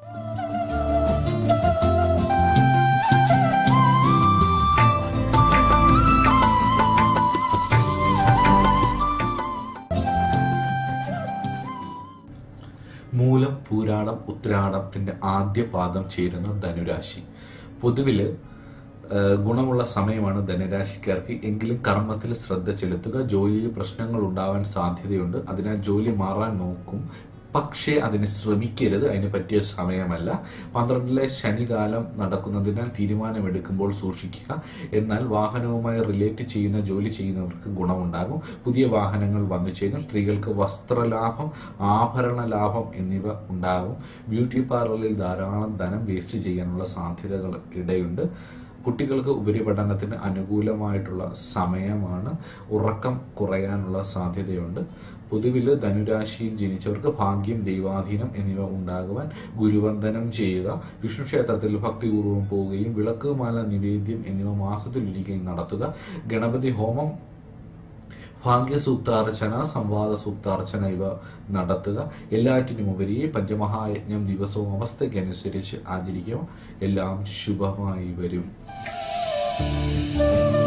മൂലം, പൂരാടം, ഉത്രാടത്തിന്റെ ആദ്യ പാദം ചേരുന്ന ധനുരാശി. പൊതുവില് ഗുണമുള്ള സമയമാണ് ധനുരാശിക്കാർക്ക്. എങ്കിലും കർമ്മത്തിൽ ശ്രദ്ധ ചെലുത്തുക. ജോലിയിൽ പ്രശ്നങ്ങൾ ഉണ്ടാവാൻ സാധ്യതയുണ്ട്. അതിനാൽ ജോലി മാറാൻ നോക്കും, പക്ഷേ അതിന് ശ്രമിക്കരുത്. അതിന് പറ്റിയ സമയമല്ല. 12-ലെ ശനികാലം നടക്കുന്നതിനാൽ തീരുമാനമെടുക്കുമ്പോൾ സൂക്ഷിക്കുക. എന്നാൽ വാഹനവുമായി റിലേറ്റ് ചെയ്യുന്ന ജോലി ചെയ്യുന്നവർക്ക് ഗുണമുണ്ടാകും. പുതിയ വാഹനങ്ങൾ വന്നു ചേരും. സ്ത്രീകൾക്ക് വസ്ത്രലാഭം, ആഭരണ ലാഭം എന്നിവ ഉണ്ടാകും. ബ്യൂട്ടി പാർലറിൽ ധാരാളം ധനം വേസ്റ്റ് ചെയ്യാനുള്ള സാധ്യതകൾ ഇടയുണ്ട്. കുട്ടികൾക്ക് ഉപരിപഠനത്തിന് അനുകൂലമായിട്ടുള്ള സമയമാണ്. ഉറക്കം കുറയാനുള്ള സാധ്യതയുണ്ട്. പൊതുവിൽ ധനുരാശിയിൽ ജനിച്ചവർക്ക് ഭാഗ്യം, ദൈവാധീനം എന്നിവ ഉണ്ടാകുവാൻ ഗുരുവന്ദനം ചെയ്യുക. വിഷ്ണു ക്ഷേത്രത്തിൽ ഭക്തിപൂർവ്വം പോവുകയും വിളക്കുമാല നിവേദ്യം എന്നിവ മാസത്തിലൊരിക്കൽ നടത്തുക. ഗണപതി ഹോമം, ഭാഗ്യസൂക്താർച്ചന, സംവാദ സൂക്താർച്ചന ഇവ നടത്തുക. എല്ലാറ്റിനുമുപരി പഞ്ചമഹായജ്ഞം ദിവസവും അവസ്ഥയ്ക്കനുസരിച്ച് ആചരിക്കുക. എല്ലാം ശുഭമായി വരും.